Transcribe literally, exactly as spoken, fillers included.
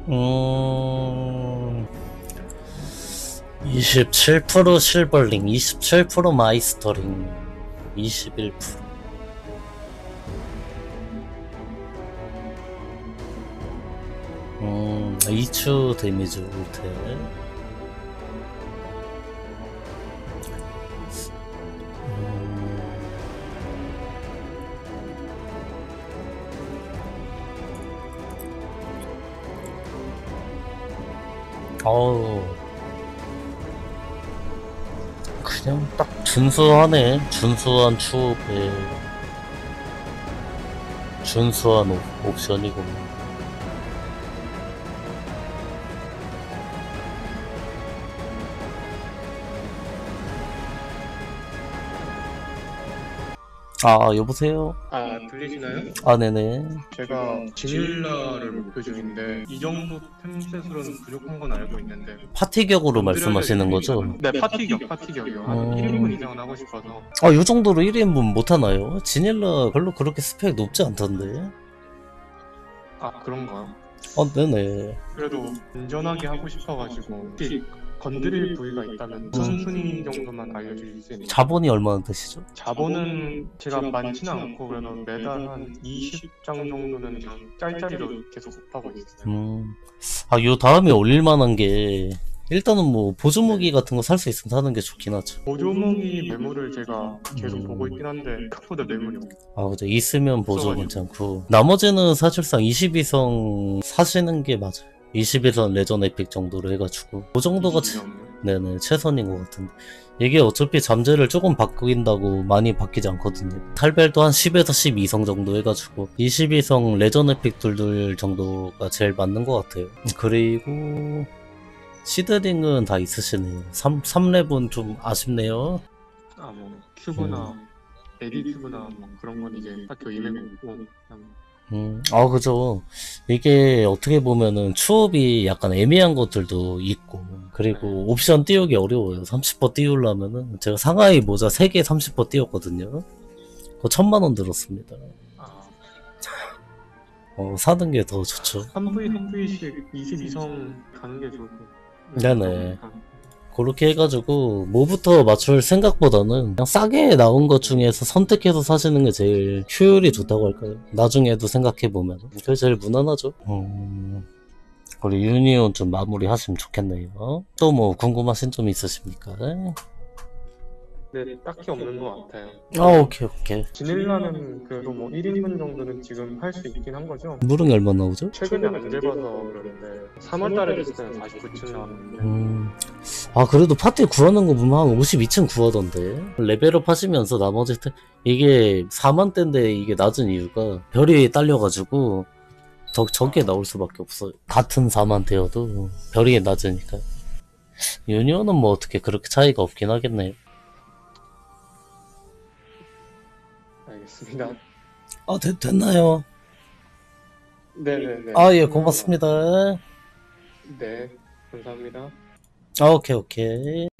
음... 이십칠 퍼센트 실버링, 이십칠 퍼센트 마이스터링, 이십일 퍼센트. 음... 이 추 데미지 올테. 어우, 그냥 딱 준수하네. 준수한 추업에 준수한 옵, 옵션이고. 아, 여보세요? 아, 들리시나요? 아, 네네. 제가 지닐라를 목표 중인데 이 정도 템셋으로는 부족한 건 알고 있는데 파티격으로 말씀하시는 거죠? 네, 파티격, 파티격이요. 한 어... 일 인분 이상은 하고 싶어서. 아, 요 정도로 일 인분 못하나요? 지닐라 별로 그렇게 스펙 높지 않던데. 아, 그런가요? 아, 네네. 그래도 안전하게 하고 싶어가지고 혹시 건드릴 부위가 있다면 선순위 정도만 알려주실 수 있나요? 자본이 얼마나 되시죠? 자본은 제가 많지는 않고 그래도 매달 한 이십 장 정도는 그냥 짤짤이로 계속 곱하고 있어요. 음... 아, 요 다음에 올릴만한 게 일단은 뭐 보조무기 같은 거 살 수 있으면 사는 게 좋긴 하죠. 보조무기 매물을 제가 계속 음... 보고 있긴 한데 생각보다 매물이 없어요. 아, 그죠. 있으면 보조 괜찮고 나머지는 사실상 이십이 성 사시는 게 맞아요. 이십이 선 레전 에픽 정도로 해가지고 그 정도가 최... 네네 최선인 것 같은데 이게 어차피 잠재를 조금 바뀐다고 많이 바뀌지 않거든요. 탈벨도 한 십에서 십이 성 정도 해가지고 이십이 성 레전 에픽 둘둘 정도가 제일 맞는 것 같아요. 그리고 시드링은 다 있으시네요. 삼, 삼 렙은 좀 아쉽네요. 아, 뭐 큐브나 음. 에디 큐브나 뭐 그런 건 이제 딱히 의미가 없고 그냥 음, 아, 그죠. 이게 어떻게 보면은 추업이 약간 애매한 것들도 있고, 그리고 네. 옵션 띄우기 어려워요. 삼십 퍼센트 띄우려면은, 제가 상하이 모자 세 개 삼십 퍼센트 띄웠거든요. 그거 천만 원 들었습니다. 아, 어, 사는 게 더 좋죠. 한 부위 한 부위씩 이십이 성 가는 게 좋을 것 같아요. 네네. 그렇게 해가지고 뭐부터 맞출 생각보다는 그냥 싸게 나온 것 중에서 선택해서 사시는 게 제일 효율이 좋다고 할까요? 나중에도 생각해보면 그게 제일 무난하죠. 음... 우리 유니온 좀 마무리 하시면 좋겠네요. 또 뭐 궁금하신 점 있으십니까? 네, 딱히 없는 것 같아요. 아, 오케이 오케이. 지닐라는 그래도 뭐 일 인분 정도는 지금 할 수 있긴 한 거죠? 무릉이 얼마 나오죠? 최근에 안 재봐서 그러는데 삼월 달에 됐을 때는 사십구 층 나왔는데 음... 아, 그래도 파티 구하는 거 보면 한 오십이 층 구하던데. 레벨업 하시면서 나머지 태... 이게 사만 대인데 이게 낮은 이유가 별이 딸려가지고 더 적게 나올 수밖에 없어요. 같은 사만 대여도 별이 낮으니까. 유니온은 뭐 어떻게 그렇게 차이가 없긴 하겠네요. 알겠습니다. 아, 됐, 됐나요? 네네네. 아, 예, 고맙습니다. 네, 감사합니다. 아, 오케이, 오케이.